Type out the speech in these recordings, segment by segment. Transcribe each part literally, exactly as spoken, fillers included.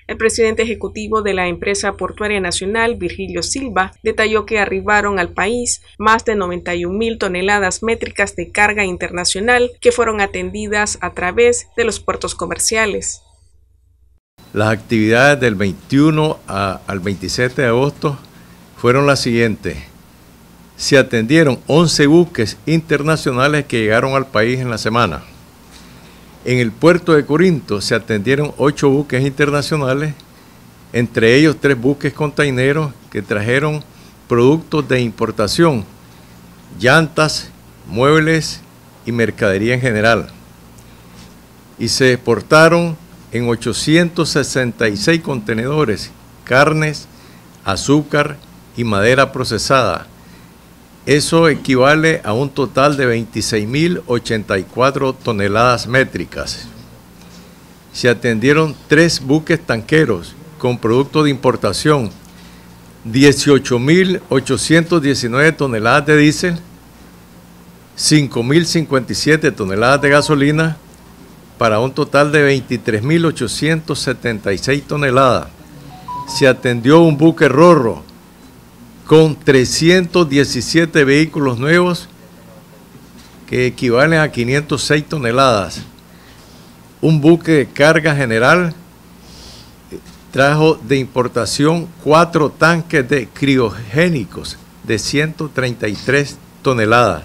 El presidente ejecutivo de la empresa portuaria nacional, Virgilio Silva, detalló que arribaron al país más de noventa y un mil toneladas métricas de carga internacional que fueron atendidas a través de los puertos comerciales. Las actividades del veintiuno al veintisiete de agosto fueron las siguientes. Se atendieron once buques internacionales que llegaron al país en la semana. En el puerto de Corinto se atendieron ocho buques internacionales, entre ellos tres buques containeros que trajeron productos de importación, llantas, muebles y mercadería en general. Y se exportaron en ochocientos sesenta y seis contenedores carnes, azúcar y madera procesada. Eso equivale a un total de veintiséis mil ochenta y cuatro toneladas métricas. Se atendieron tres buques tanqueros con productos de importación, dieciocho mil ochocientos diecinueve toneladas de diésel, cinco mil cincuenta y siete toneladas de gasolina, para un total de veintitrés mil ochocientos setenta y seis toneladas. Se atendió un buque ro-ro con trescientos diecisiete vehículos nuevos que equivalen a quinientas seis toneladas. Un buque de carga general trajo de importación cuatro tanques de criogénicos de ciento treinta y tres toneladas.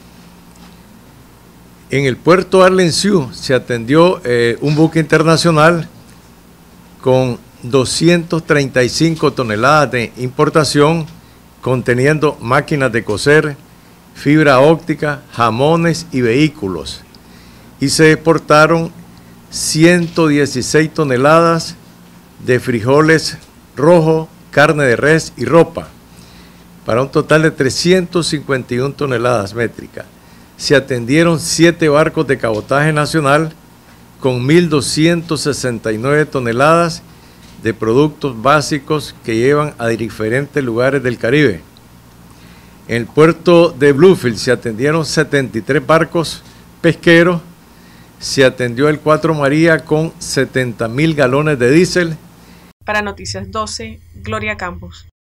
En el puerto de Arlencio se atendió eh, un buque internacional con doscientas treinta y cinco toneladas de importación, conteniendo máquinas de coser, fibra óptica, jamones y vehículos. Y se exportaron ciento dieciséis toneladas de frijoles rojos, carne de res y ropa, para un total de trescientas cincuenta y una toneladas métricas. Se atendieron siete barcos de cabotaje nacional con mil doscientas sesenta y nueve toneladas de productos básicos que llevan a diferentes lugares del Caribe. En el puerto de Bluefield se atendieron setenta y tres barcos pesqueros, se atendió el Cuatro María con setenta mil galones de diésel. Para Noticias doce, Gloria Campos.